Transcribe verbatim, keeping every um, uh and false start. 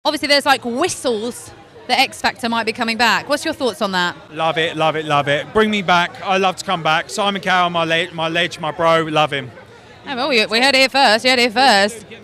Obviously, there's like whistles that X Factor might be coming back. What's your thoughts on that? Love it, love it, love it. Bring me back. I love to come back. Simon Cowell, my, le- my ledge, my bro, love him. Oh, well, we, we heard it here first. You heard it here first.